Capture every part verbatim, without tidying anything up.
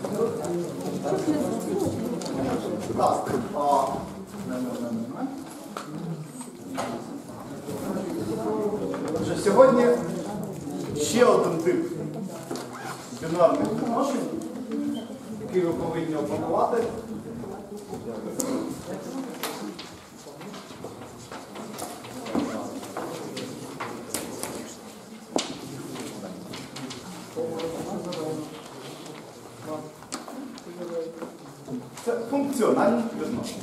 Так. А, Отже, сьогодні ще один тип бінарних відношень, який ви повинні опанувати. Це функціональні відношення.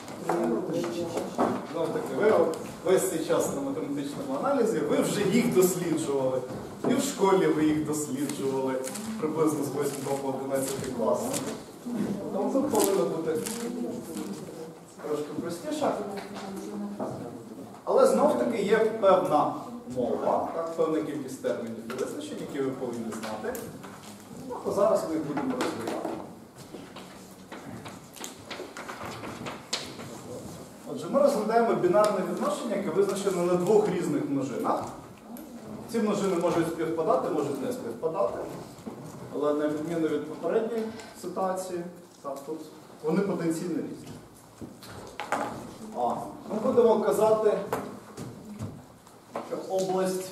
Знову таки, ви весь цей час на математичному аналізі, ви вже їх досліджували. І в школі ви їх досліджували приблизно з восьмого по одинадцятий клас. Тому тут повинно бути трошки простіше. Але знов таки є певна мова, так, певна кількість термінів і визначень, які ви повинні знати. Ну, то зараз ми їх будемо розглядати. Отже, ми розглядаємо бінарне відношення, яке визначено на двох різних множинах. Ці множини можуть співпадати, можуть не співпадати. Але на відміну від попередньої ситуації, так, тут вони потенційно різні. А, ми будемо казати, що область...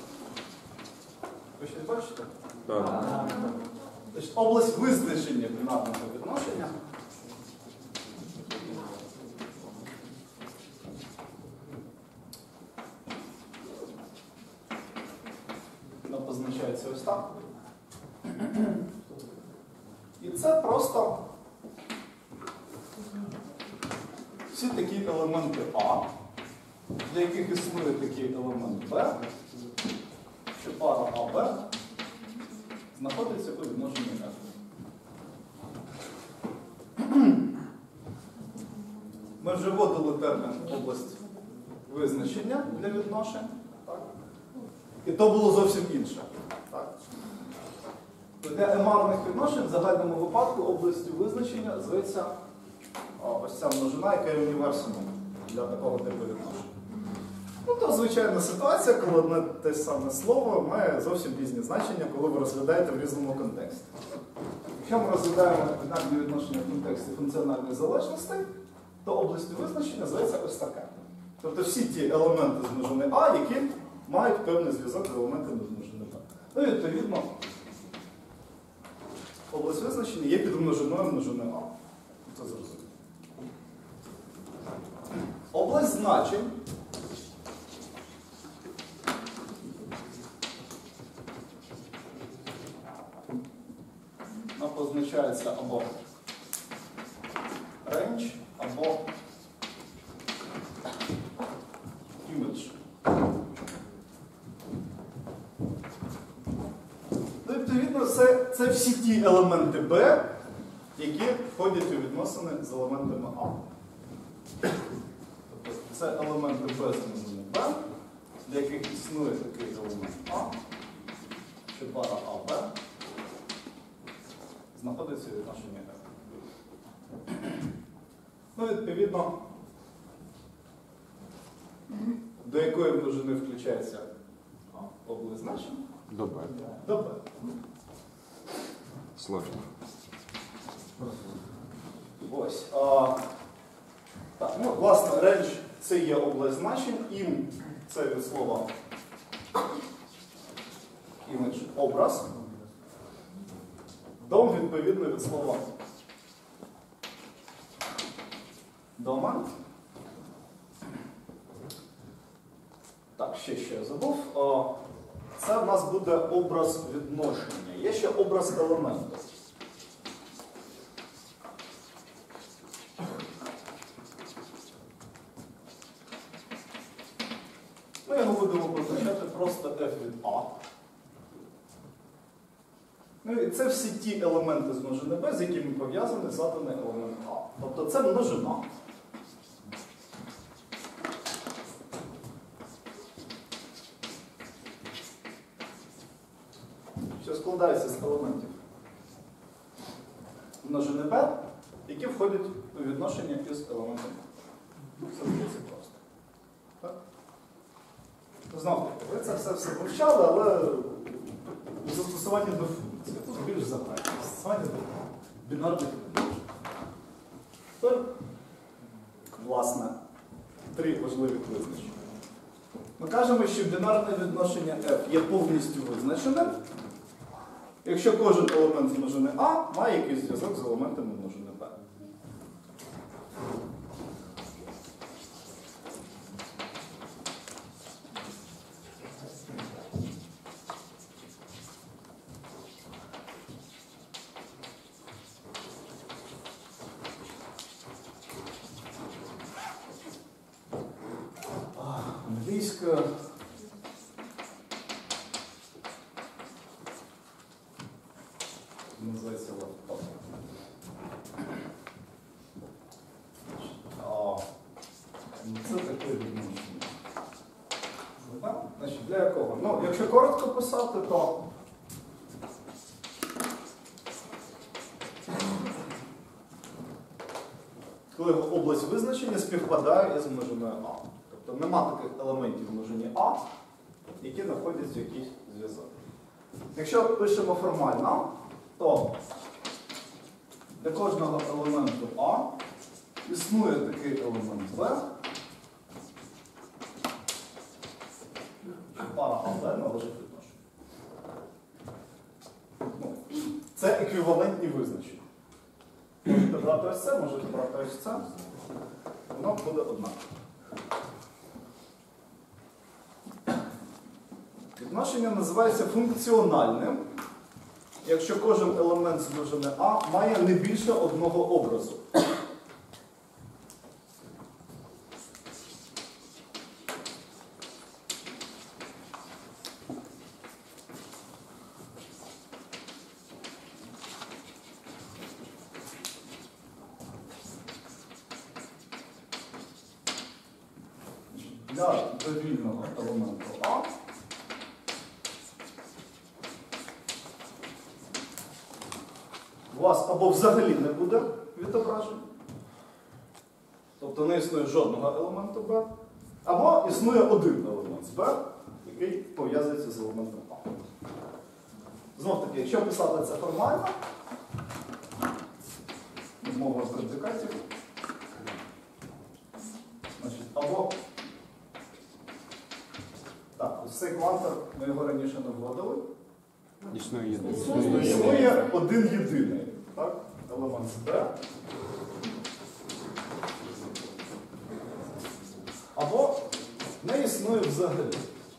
Ви щось бачите? Так. Значить, область визначення бінарного відношення позначається ось так. І це просто всі такі елементи А, для яких існує такий елемент Б, що пара АБ знаходиться у відношенні F. Ми вже вводили термін область визначення для відношень. І то було зовсім інше. Так? Для емарних відношень в загальному випадку областю визначення зветься ось ця множина, яка є універсумом для такого типу відношень. Ну, то звичайна ситуація, коли одне те саме слово має зовсім різні значення, коли ви розглядаєте в різному контексті. Якщо ми розглядаємо бінарні відношення в контексті функціональної залежності, то областю визначення зветься ось таке. Тобто всі ті елементи з множини А, які мають певний зв'язок з елементами з множини Б. Ну і відповідно, область визначення є під множиною множини А. Це зрозуміло. Область значень вона позначається або range, або image. Ну, відповідно, це, це всі ті елементи Б, які входять у відносини з елементами А. Тобто це елементи Б з множини Б, для яких існує такий елемент А, що пара АБ знаходиться у відношенні F. Ну, відповідно, до якої множини включається область значень? До Б. До Б. Сложно. Ось. А, так, ну, власне, range – це є область значень, ім – це від слова image – образ. Дом, відповідно, від слова дома. Так, ще що я забув. Це в нас буде образ відношення. Є ще образ елементу. Ми його будемо позначати просто F від А. Ну і це всі ті елементи з множини Б, з якими пов'язаний заданий елемент А. Тобто це множина. Що складається з елементів множини Б, які входять у відношення із елементами А. Все здається просто. Так? Знову таки, ви це все все вивчали, але застосування до функції. Тут більш загальне. Застосування до функції. бінарних відношень. Тепер, власне, три важливі визначення. Ми кажемо, що бінарне відношення F є повністю визначеним, якщо кожен елемент з множини А має якийсь зв'язок з елементами множини Б. Англійська. Називається лаптоп. Це таке відношення. Значить, для якого? Ну, якщо коротко писати, то коли область визначення співпадає із множиною А. Тобто нема таких елементів в множині А, які знаходяться в якийсь зв'язок. Якщо пишемо формально, то для кожного елементу А існує такий елемент Б, що пара А Б належить відношенню. Ну, це еквівалентні визначення. Можете брати ось це, можете брати ось це. Воно буде однаково. Відношення називається функціональним, якщо кожен елемент з множини А має не більше одного образу. Для довільного елементу А у вас або взагалі не буде відображення, тобто не існує жодного елементу Б, або існує один елемент з Б, який пов'язується з елементом А. Знов таки, якщо писати це формально, мова предикатів, значить, або так, ось цей квантор, ми його раніше не вводили. Існує Існує один єдиний, так? Елемент з Б. Або не існує взагалі.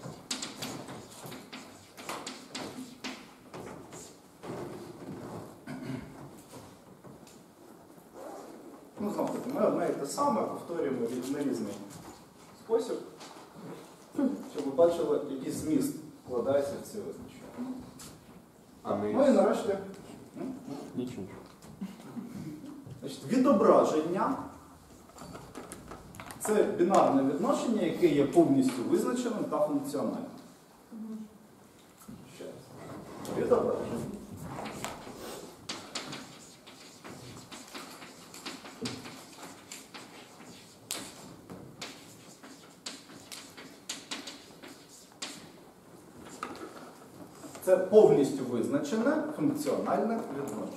Ну, знову таки, ми одне і те саме повторюємо на різний спосіб, щоб ви бачили, який зміст вкладається в ці визначення. А ми... Ну і нарешті. Нічого. Значить, відображення – це бінарне відношення, яке є повністю визначеним та функціональним. Ще раз. Відображення. Це повністю визначене функціональне відношення.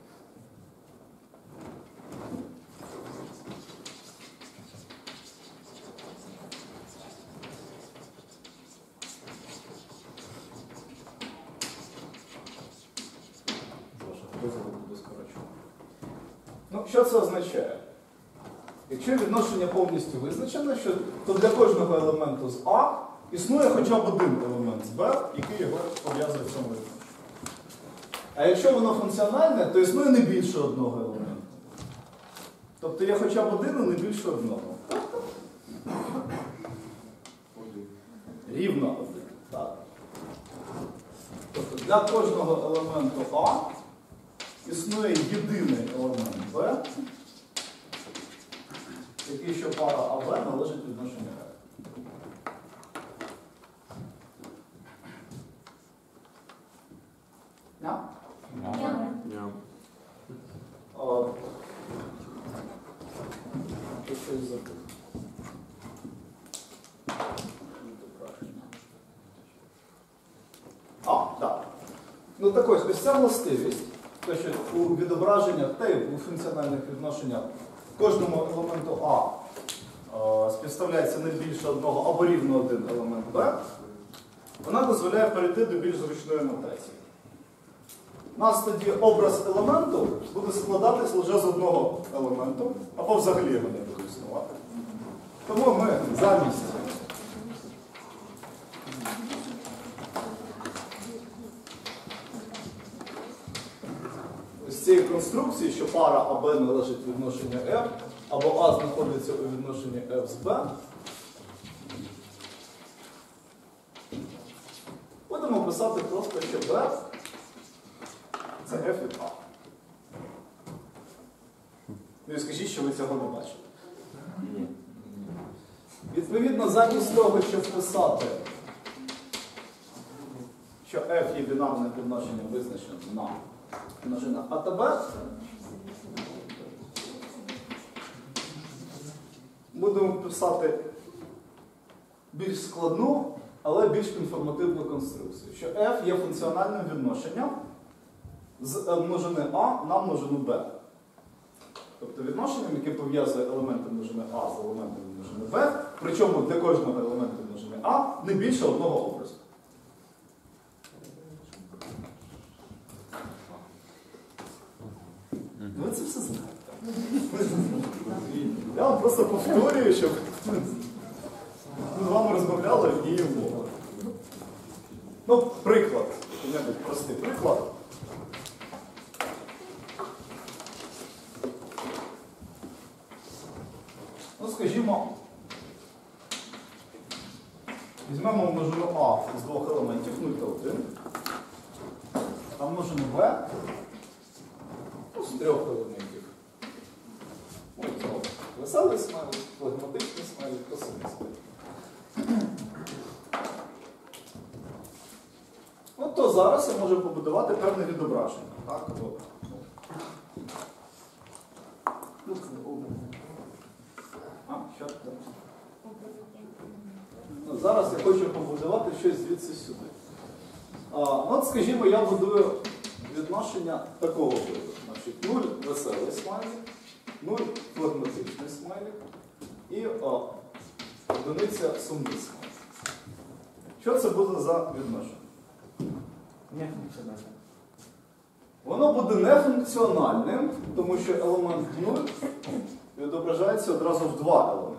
Ну, що це означає? Якщо відношення повністю визначене, що, то для кожного елементу з А існує хоча б один елемент з Б, який його пов'язує в цьому відношенні. А якщо воно функціональне, то існує не більше одного елементу. Тобто є хоча б один, і не більше одного. Рівно один. Так. Тобто для кожного елементу А існує єдиний елемент Б, який, що пара А Б належить відношенню Г. Yeah? Yeah. О, тут щось забув. А, так. Ну так ось, ось ця властивість, те, що у відображеннях та й у функціональних відношеннях кожному елементу А е, співставляється не більше одного або рівно один елемент Б, вона дозволяє перейти до більш зручної нотації. У нас тоді образ елементу буде складатись лише з одного елементу, або взагалі його не буде існувати. Тому ми замість ось цієї конструкції, що пара А Б належить відношенню F, або А знаходиться у відношенні F з Б, будемо писати просто, що Б це F від А. Ну і скажіть, що ви цього не бачите. Ні. Відповідно, замість того, щоб писати, що F є бінарним відношенням визначеним на множина А та Б, будемо писати більш складну, але більш інформативну конструкцію, що F є функціональним відношенням з множини А на множину Б. Тобто відношенням, яке пов'язує елементи множини А з елементами множини Б, причому для кожного елементу множини А не більше одного образу. Ви це все знаєте. Я вам просто повторюю, щоб ми з вами розмовляли однією мовою. Ну, приклад. Який-небудь простий приклад. Ну, скажімо, візьмемо множину А з двох елементів нуль та один, а множину Б ну, з трьох елементів. Ось знову. Веселий смайлик, флегматичний смайлик, косовий смайлик. От то зараз я можу побудувати певне відображення. Так, добре. А, що там? Ну, зараз я хочу побудувати щось звідси сюди. А, от, скажімо, я будую відношення такого виду. Значить, нуль веселий смайлик, нуль флегматичний смайлик і о, одиниця сумний смайлик. Що це буде за відношення? Нефункціональне. Воно буде нефункціональним, тому що елемент нуль відображається одразу в два елементи.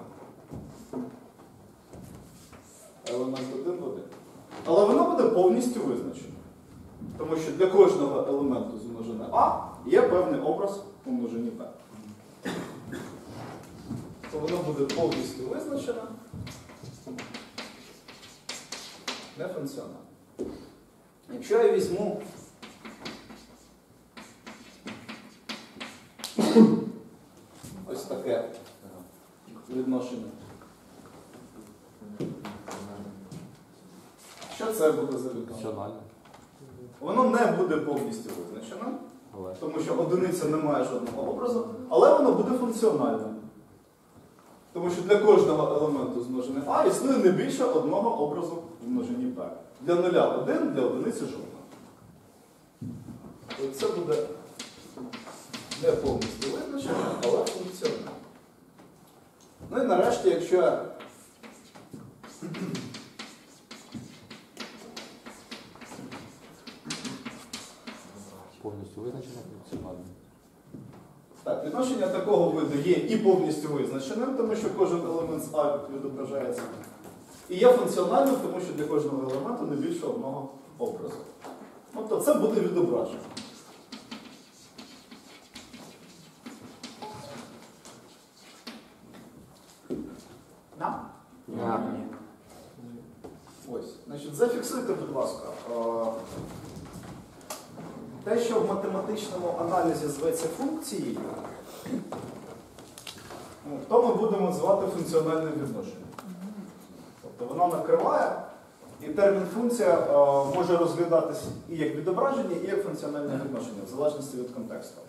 Елемент один в один. Але воно буде повністю визначено. Тому що для кожного елементу з множини А є певний образ у множині Б. То воно буде повністю визначено. Нефункціонально. Якщо я візьму ось таке відношення. Що це буде за відношення? Функціонально. Воно не буде повністю визначено, Але. тому що одиниця не має жодного образу, але воно буде функціональним. Тому що для кожного елементу з множини А існує не більше одного образу в множині Б. Для нуля один, для одиниці жодного. Ось це буде не повністю визначено, але функціонально. Ну і нарешті, якщо я Повністю визначено функціонально. Так, відношення такого виду є і повністю визначеним, тому що кожен елемент з А відображається. І є функціональним, тому що для кожного елементу не більше одного образу. Тобто це буде відображення. На? Я. Ось. Значить, зафіксуйте, будь ласка. Те, що в математичному аналізі зветься функцією, то ми будемо звати функціональним відношенням. Тобто воно накриває, і термін функція може розглядатись і як відображення, і як функціональне відношення, в залежності від контексту.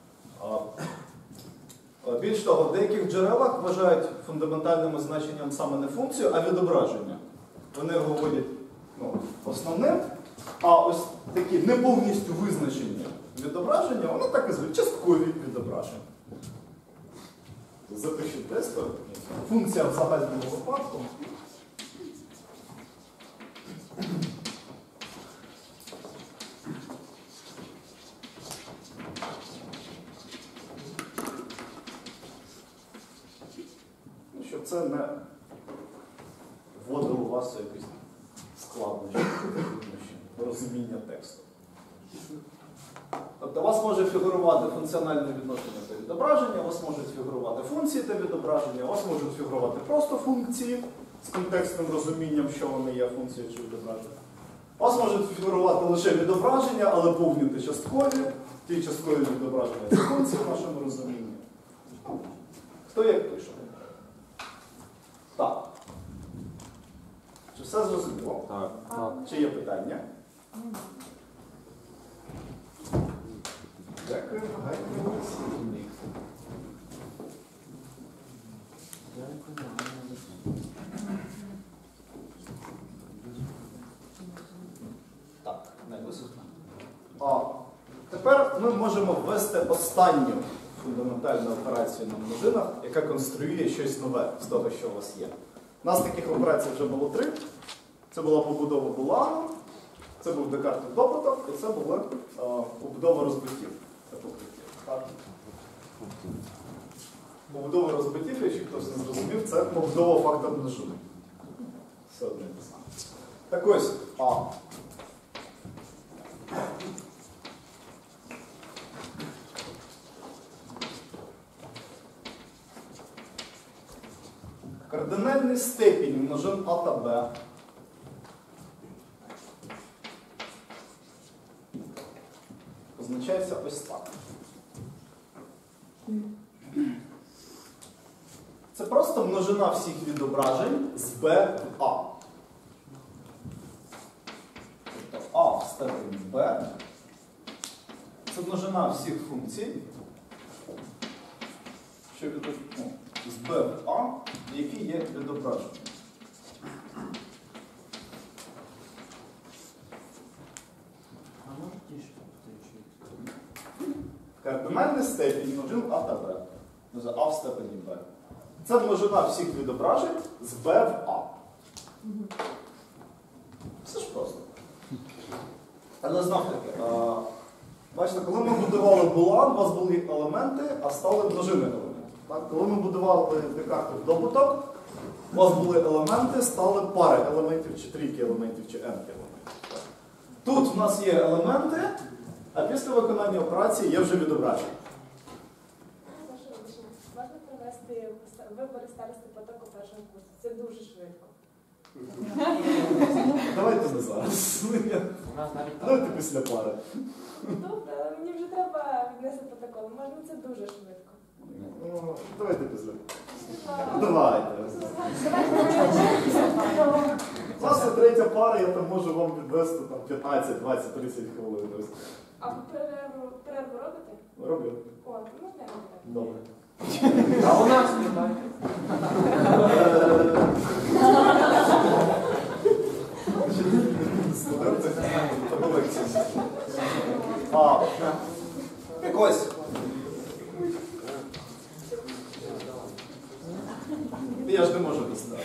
Більш того, в деяких джерелах вважають фундаментальним значенням саме не функцію, а відображення. Вони говорять ну, основним, а ось такі не повністю визначені відображення, воно так і звуть, часткові відображення. Запишіть тесту. Функція в загальному випадку. Щоб це не вводило вас у якісь складнощі, розуміння тексту. Тобто у вас може фігурувати функціональне відношення та відображення, у вас можуть фігурувати функції та відображення, у вас можуть фігурувати просто функції з контекстним розумінням, що вони є функції чи відображення. У вас можуть фігурувати лише відображення, але повні та часткові. Ті часткові відображення це функції в нашому розумінні. Хто як пише? Так. Чи все зрозуміло? Так. Так. Чи є питання? Дякую. Так, найвисоко. А тепер ми можемо ввести останню фундаментальну операцію на множинах, яка конструює щось нове з того, що у вас є. У нас таких операцій вже було три. Це була побудова Булану, це був Декартів добуток, і це була а, побудова розбиттів. Це покриття. Так. Побудова розбиттів, якщо хтось не зрозумів, це побудова факта множини. Все одне те саме. Так ось, А. Кардинальний степінь множин А та Б позначається ось так. Це просто множина всіх відображень з Б в А. Тобто А в степені Б це множина всіх функцій, що від, ну, з Б в А, які є відображені. Кардинальний степінь множин А та Б. А в степені Б. Це множина всіх відображень з Б в А. Все ж просто. Але знов таки, а, бачите, коли ми будували Булан, у вас були елементи, а стали множини елементів. Так? Коли ми будували Декартів добуток, у вас були елементи, стали пари елементів, чи трійки елементів, чи n елементів. Тут в нас є елементи, а після виконання операції є вже відображення. Можна провести вибори старости потоку першого курсу? Це дуже швидко. Давайте не зараз. Давайте після пари. Добре, але мені вже треба віднести протокол. Можна, це дуже швидко. Ну, давайте після. Давайте. Власне, третя пара, я там можу вам відвести там, п'ятнадцять, двадцять, тридцять хвилин. А ви перерву, перерву робите? Роблю. О, можна я роблю? Добре. А у нас не так. А, так ось. Я ж не можу достати.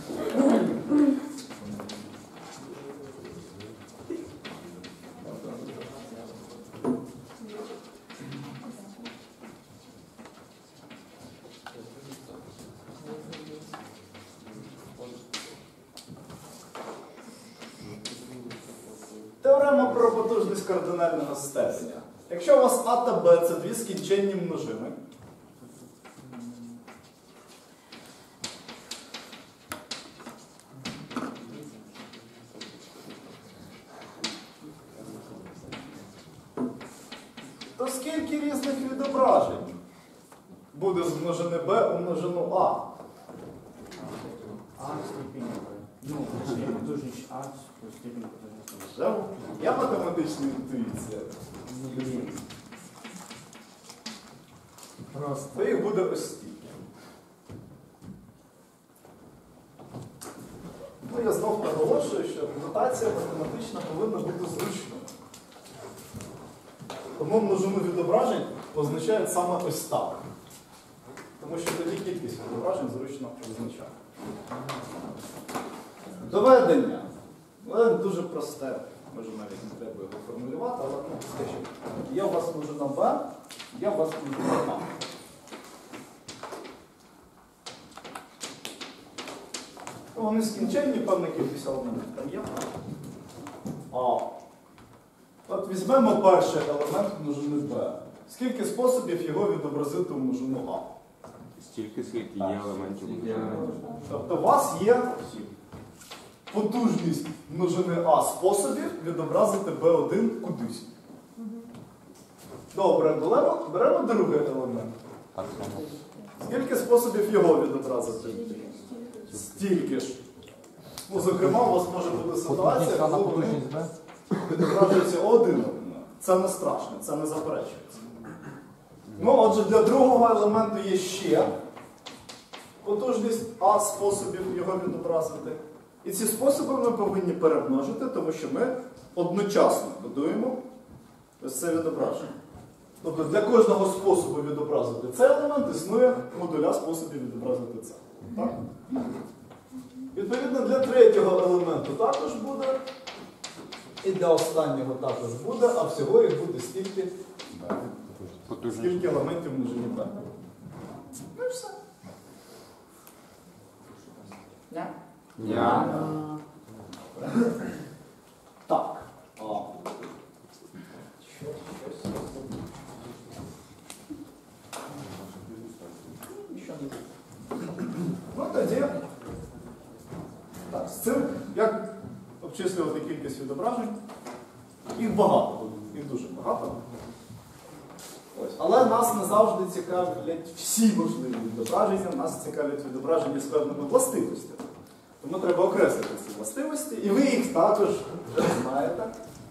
Теорема про потужність кардинального степеня. Якщо у вас А та Б це дві скінченні множини, то скільки різних відображень буде з множини Б у множину А? А степень. Ну, точнее, потужність А плюс степень потужності. Вже я математична інтуїція. Ну, блін. Просто. То їх буде ось стільки. Ну, я знов наголошую, що нотація математична повинна бути зручною. Тому множину відображень позначають саме ось так. Тому що тоді кількість відображень зручно визначати. Доведення. Але дуже просте. Може навіть не треба його формулювати, але ну, скажіть. Є у вас множина b, є у вас множина a. Вони скінченні, певна кількість елементів там є. А. От візьмемо перший елемент множини b. Скільки способів його відобразити в множину А? Стільки, скільки є елементів. Тобто у вас є потужність множини А способів відобразити бе один кудись. Добре, беремо, беремо другий елемент. Скільки способів його відобразити? Стільки ж. Ну, зокрема, у вас може бути ситуація, коли вони відображується один елемент. Це не страшно, це не заперечується. Ну, отже, для другого елементу є ще потужність А способів його відобразити. І ці способи ми повинні перемножити, тому що ми одночасно будуємо ось це відображення. Тобто для кожного способу відобразити цей елемент існує модуля способів відобразити це. Так? Відповідно, для третього елементу також буде, і для останнього також буде, а всього їх буде стільки, скільки елементів множині b. Ну і все. Ня? Я. Так. А. Щось, щось. Нічого не буде. Ну тоді. Так, з цим, як обчислювати кількість відображень? Їх багато, їх дуже багато. Ось. Але нас не завжди цікавлять всі можливі відображення, нас цікавлять відображення з певними властивостями. Тому треба окреслити ці властивості, і ви їх також вже знаєте.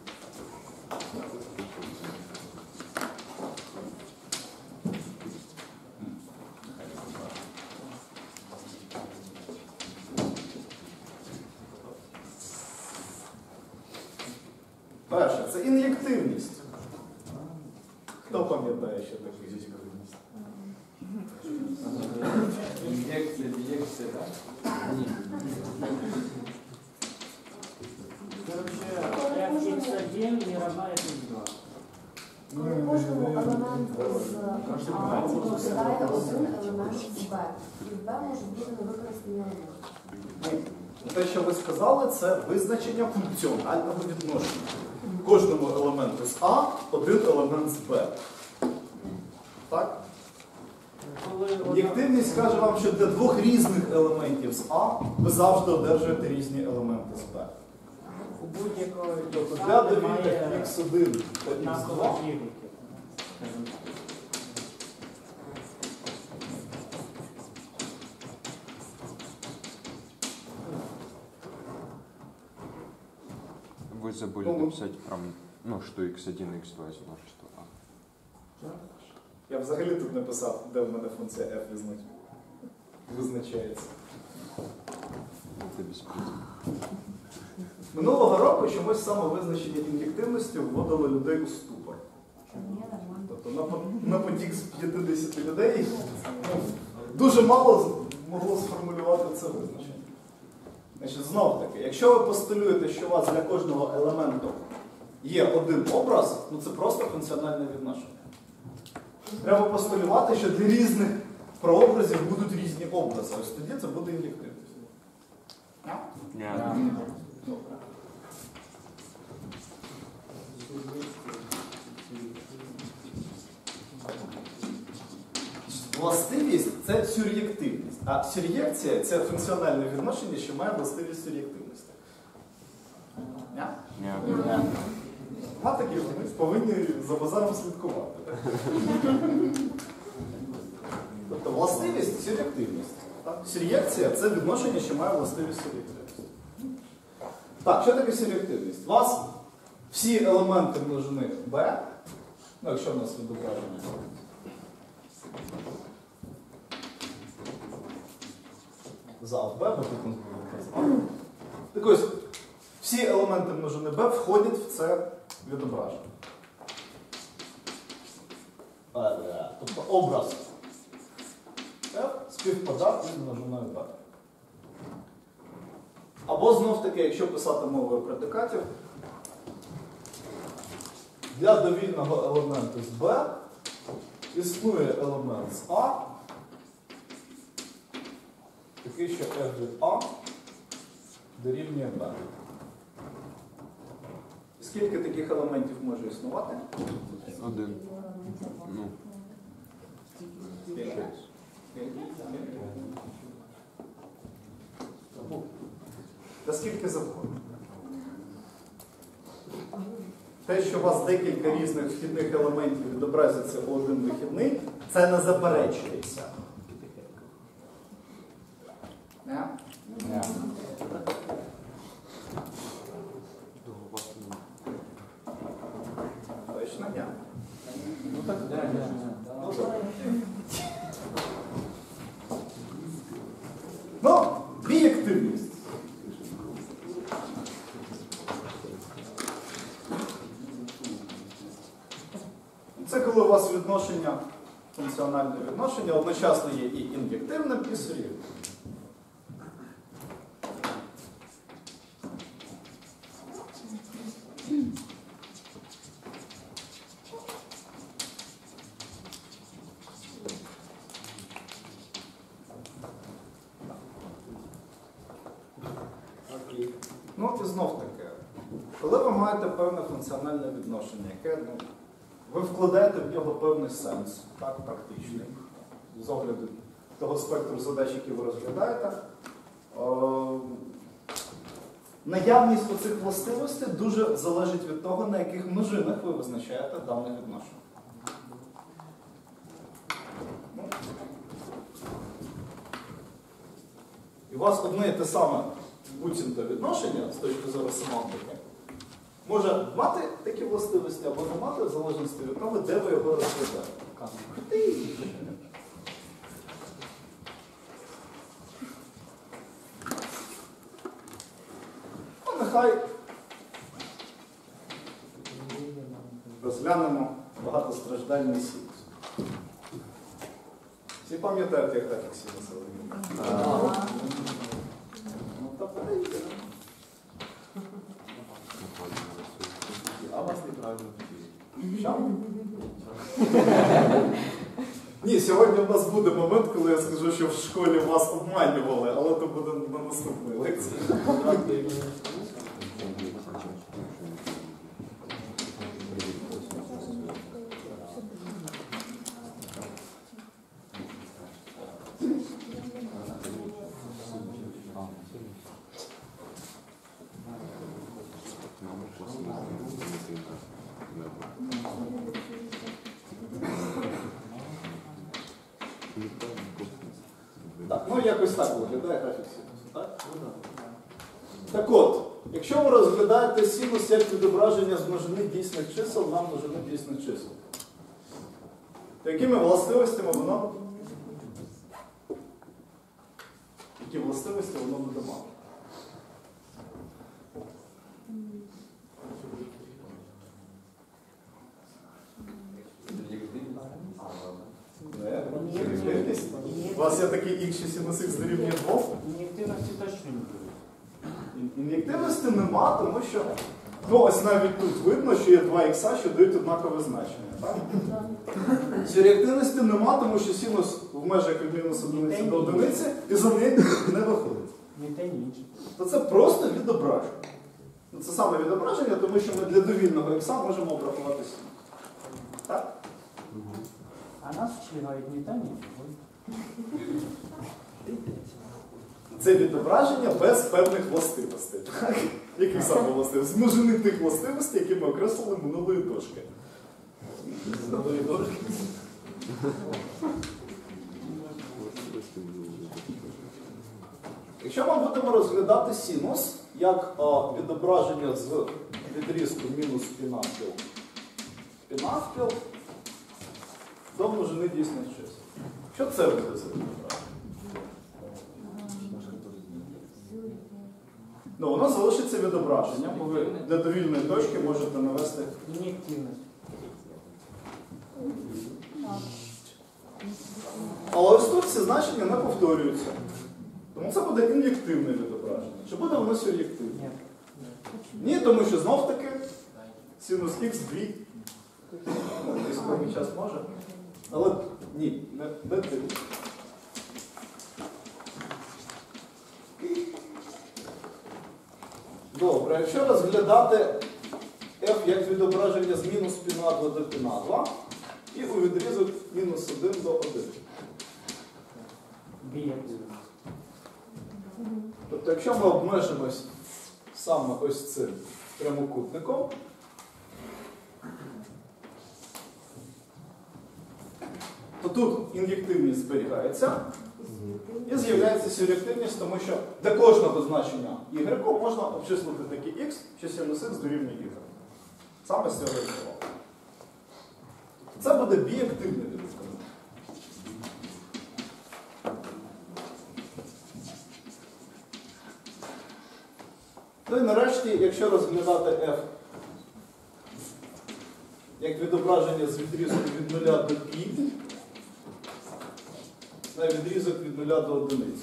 Перше, це ін'єктивність. Хто пам'ятає, що таке ін'єктивність? Ін'єкція, ін'єкція, так? Ні. Короче, эф икс один не равна эф икс два. Коли кожному елементу з А попадає один елемент з Б. І в Б можуть бути невикористані елементи. Те, що ви сказали, це визначення функціонального відношення. Кожному елементу з А один елемент з Б. Так? Ін'єктивність каже вам, що для двох різних елементів з А ви завжди одержуєте різні елементи з Б. У будь-якого Тобто ікса для довільних немає ікс один та ікс однакових два ігреків, скажімо так. Вы забыли Ну, написать про, ну, что икс один и икс два из множества А. Я взагалі тут написав, де в мене функція f визнач- визначається. Это беспредел. Минулого року чомусь саме визначення ін'єктивності вводило людей у ступор. Тобто на, по- на потік з п'ятдесят людей ну, дуже мало з- могло сформулювати це визначення. Значить, знов таки, якщо ви постулюєте, що у вас для кожного елементу є один образ, ну це просто функціональне відношення. Треба постулювати, що для різних прообразів будуть різні образи. Ось тоді це буде ін'єктивність. Нет. Добре. Властивість – це сюр'єктивність. А сюр'єкція – це функціональне відношення, що має властивість сюр'єктивності. Ня? Нет. А такі ж ми повинні за базаром слідкувати. Так? Тобто властивість – сюр'єктивність. Так? Сюр'єкція – це відношення, що має властивість сюр'єктивності. Так, що таке сюр'єктивність? У вас всі елементи множини b, ну якщо в нас відображення, за в b, бо тут не так ось, всі елементи множини b входять в це відображення. Е, Тобто образ F співпадав із множиною B. Або знов таки, якщо писати мовою предикатів, для довільного елементу з B існує елемент з А, такий, що F від А дорівнює B. Скільки таких елементів може існувати? Один. Ну, Та скільки завгодно. Те, що у вас декілька різних вхідних елементів відобразиться у один вихідний, це не заперечується. Не? Не. Точно ні. Ну так, да, да, да. Ну, добре. Ну, бієктивність. Це коли у вас відношення, функціональне відношення, одночасно є і ін'єктивним, і серійним. Ну і знов таки, коли ви маєте певне функціональне відношення, яке ну, ви вкладаєте в нього певний сенс, так, практичний, з огляду того спектру задач, які ви розглядаєте, е наявність оцих властивостей дуже залежить від того, на яких множинах ви визначаєте дане відношення. Ну. І у вас одне і те саме буцімто відношення з точки зору семантики може мати такі властивості або не мати, в залежності від того, де ви його розглядаєте. Ну, нехай розглянемо багатостраждальний синус. Всі пам'ятають, як графік синуса виглядає? Ну, та подивіться. А вас неправильно. Що? Ні, сьогодні у нас буде момент, коли я скажу, що в школі вас обманювали, але це буде на наступній лекції. Так, ну якось так виглядає графік синусу, так? Так от, якщо ви розглядаєте синус як відображення з множини дійсних чисел на множину дійсних чисел, то якими властивостями воно? Які властивості воно буде мати? У вас є такий інший синус х дорівнює двох? Ін'єктивності точно не буде. Ін'єктивності нема, тому що ну, ось навіть тут видно, що є два ікса, що дають однакове значення. Так? Реактивності нема, тому що синус в межах від мінус одиниці до одиниці і за неї не виходить. Ні те, ні інше. То це просто відображення. Ну, це саме відображення, тому що ми для довільного ікса можемо обрахувати синус. Так? А нас вчили говорить ні те, ні інше. Це відображення без певних властивостей. Так? Яких саме властивостей? З множини тих властивостей, які ми окреслили минулої дошки. Минулої дошки. Якщо ми будемо розглядати синус як о, відображення з відрізку мінус пінавпіл, пінавпіл до множини дійсних чисел. Що це буде за відображення? Ну, воно залишиться відображенням, бо ви для довільної точки можете навести. Ін'єктивність. Але ось тут ці значення не повторюються. Тому це буде ін'єктивне відображення. Чи буде воно сюр'єктивне? Ні. Ні, тому що знов таки синус х дві. Ну, військовий час може. Але ні, не, не ти. Добре, якщо розглядати f як відображення з мінус π на два до π на два і у відрізок мінус один до один. Бієктивно. Тобто, якщо ми обмежимось саме ось цим прямокутником, то тут ін'єктивність зберігається і з'являється сюр'єктивність, тому що для кожного значення y можна обчислити такі x, що синус х дорівнює y. Саме з цього джерела. Це буде бієктивне відображення. Ну і нарешті, якщо розглядати f як відображення з відрізок від нуля до π, на відрізок від нуля до одиниці,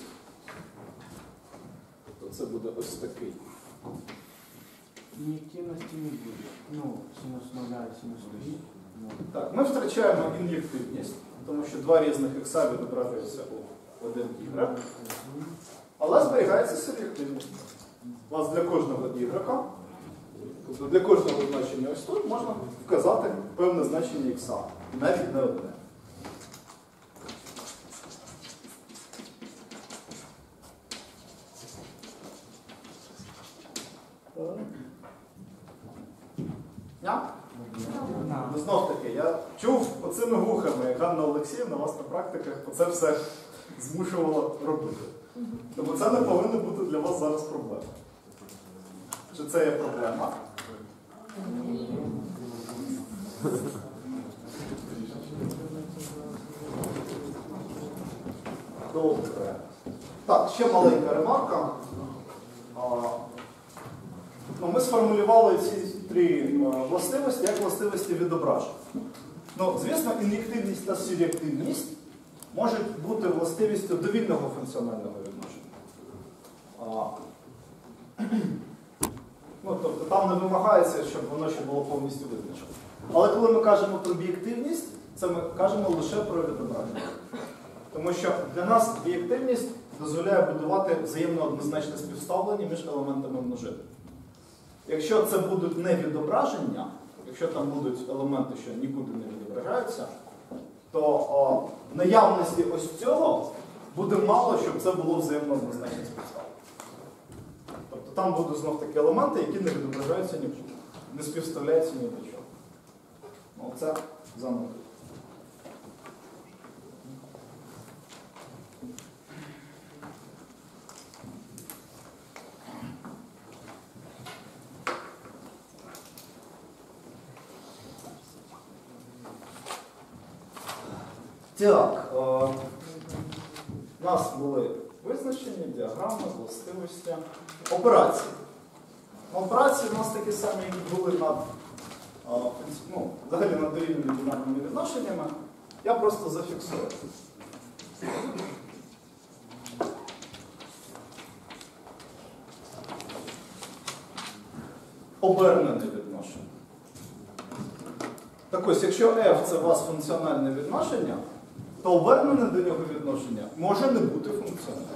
то це буде ось такий. Ін'єктивності не буде. Ну, синус нуля і синус пі. Ну, Так, ми втрачаємо ін'єктивність, тому що два різних х відображуються у один y, але зберігається сюр'єктивність. У вас для кожного y, тобто для кожного значення ось тут, можна вказати певне значення х, навіть не одне. Я? Ну, знов таки, я чув оцими вухами, як Ганна Олексіївна вас на практиках це все змушувала робити. Тому це не повинно бути для вас зараз проблема. Чи це є проблема? Добре. Так, ще маленька ремарка. А, ну, ми сформулювали ці три властивості як властивості відображення. Ну, звісно, ін'єктивність та сюр'єктивність можуть бути властивістю довільного функціонального відношення. А, ну, тобто там не вимагається, щоб воно ще було повністю визначено. Але коли ми кажемо про бієктивність, це ми кажемо лише про відображення. Тому що для нас бієктивність дозволяє будувати взаємно однозначне співставлення між елементами множини. Якщо це будуть не відображення, якщо там будуть елементи, що нікуди не відображаються, то о, наявності ось цього буде мало, щоб це було взаємно однозначне співставлення. Тобто там будуть знов такі елементи, які не відображаються нікуди, не співставляються ні до чого. Ну, це занадто. Так, е, у нас були визначені, діаграми, властивості, операції. Операції у нас такі самі, як були над, е, ну, взагалі над дорівними бінарними відношеннями. Я просто зафіксую. Обернене відношення. Так ось, якщо f це у вас функціональне відношення, то обернене до нього відношення може не бути функціональним.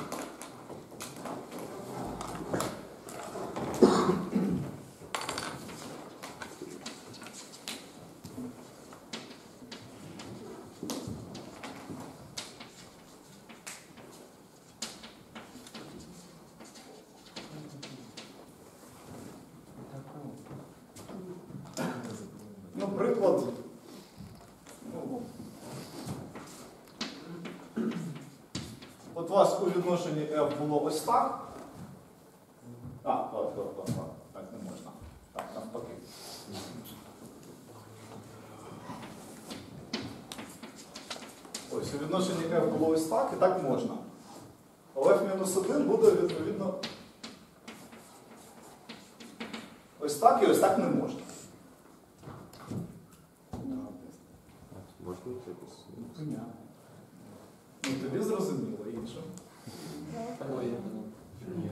Ну, приклад. Ну, от у вас у відношенні f було ось так. А, так, так, так, так, так не можна. Так, навпаки. Ось, у відношенні f було ось так, і так можна. А f-один буде, відповідно, ось так і ось так не можна. Можно это? Понятно. тобі зрозуміло, іншим. Ой, ні.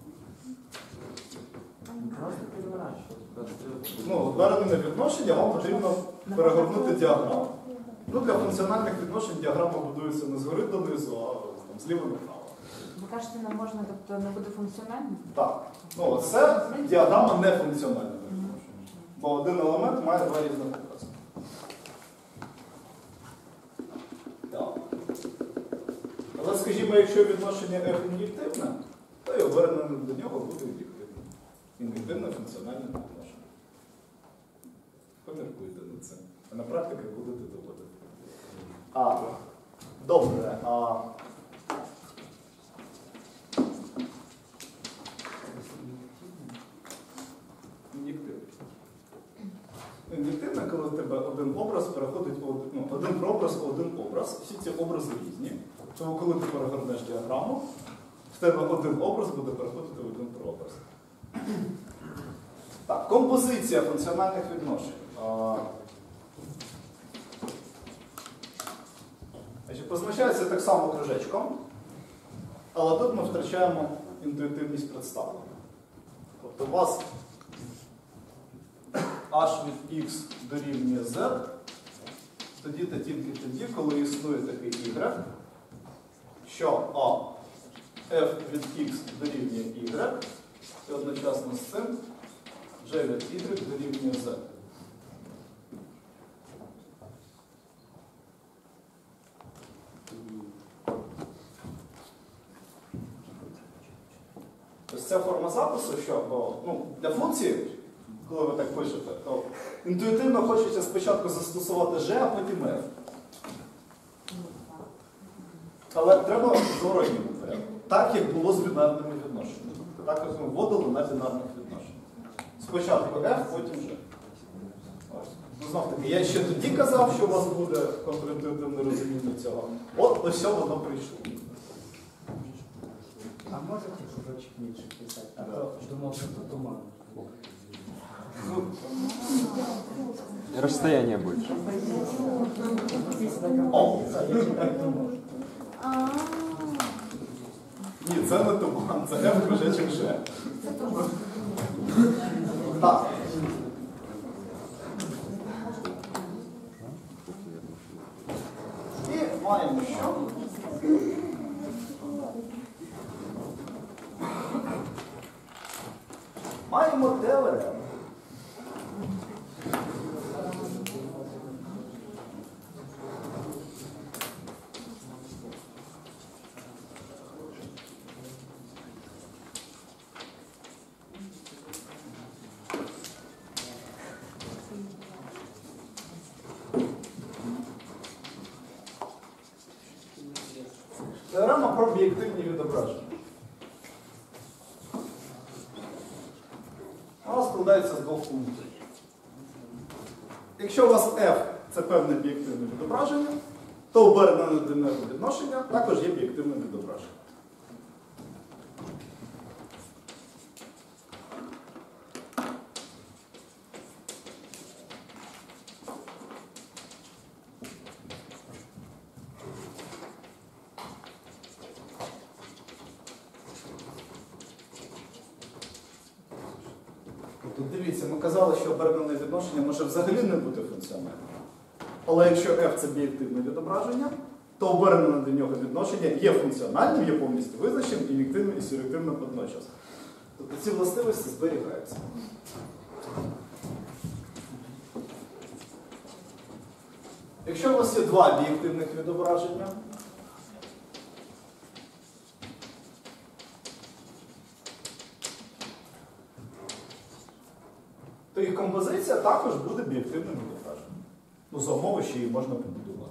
Просто переворачувати. Ну, обернене відношення вам потрібно перегорнути діаграму. Ну, для функціональних відношень діаграма будується не згори донизу, а там, зліва направо. Ви кажете, не можна, тобто не буде функціональним? Так. Ну, це діаграма не функціональна. Бо один елемент має два різних образи. Так. Але, скажімо, якщо відношення F ін'єктивне, то і обернене до нього буде ін'єктивне. Ін'єктивне функціональне відношення. Поміркуйте над цим. А на практиці будете доводити. А, добре. А... Ін'єктивне. Ін'єктивне, коли в тебе один образ переходить у один, ну, один прообраз у один образ. Всі ці образи різні. Тому коли ти перегорнеш діаграму, в тебе один образ буде переходити в один прообраз. Так, композиція функціональних відношень. А, значить, позначається так само кружечком, але тут ми втрачаємо інтуїтивність представлення. Тобто у вас h від x дорівнює z, тоді та тільки тоді, коли існує такий y, що а f від x дорівнює y, і одночасно з цим g від y дорівнює z. Ось ця форма запису, що бо, ну, для функції, коли ви так пишете, то інтуїтивно хочеться спочатку застосувати g, а потім f. Але треба зворотньому порядку. Так, як було з бінарними відношеннями. Так, як ми вводили на бінарних відношеннях. Спочатку f, потім g. Ось. Ну, знов таки, я ще тоді казав, що у вас буде контрінтуїтивне розуміння цього. От ось воно прийшло. А можете кружочек меньше писать? А то думал, что тут туман. Ну, Расстояние больше. о! А, Ні, це не туман, це f кружечок g. це теж. Так. І маємо що? Маємо теорему. Теорема про об'єктивні відображення. Вона складається з двох пунктів. Якщо у вас f це певне об'єктивне відображення, то обернене до нього відношення також є об'єктивним відображенням. Тут дивіться, ми казали, що обернене відношення може взагалі не бути функціональним. Але якщо f це об'єктивне відображення, то обернене до нього відношення є функціональним, є повністю визначеним, ін'єктивним і сюрективним водночас. Тобто ці властивості зберігаються. Якщо у вас є два об'єктивних відображення, то їх композиція також буде об'єктивним відображенням. Ну, за умови, що її можна побудувати.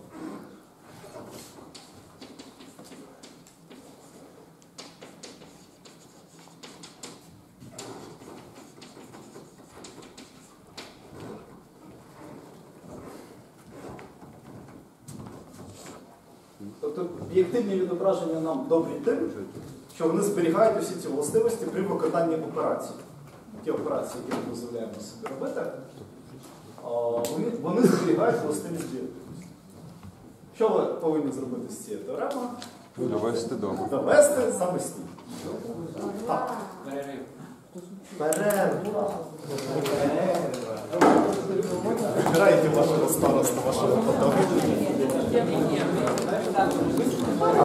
Тобто об'єктивні відображення нам добрі тим, що вони зберігають усі ці властивості при виконанні операцій. Ті операції, які ми дозволяємо собі робити, вони, вони зберігають властивість об'єктивності. Що ви повинні зробити з цією теоремою? Довести до. Довести самостійно. Так. Перерва. Вибирайте вашого староста, вашого фотографа.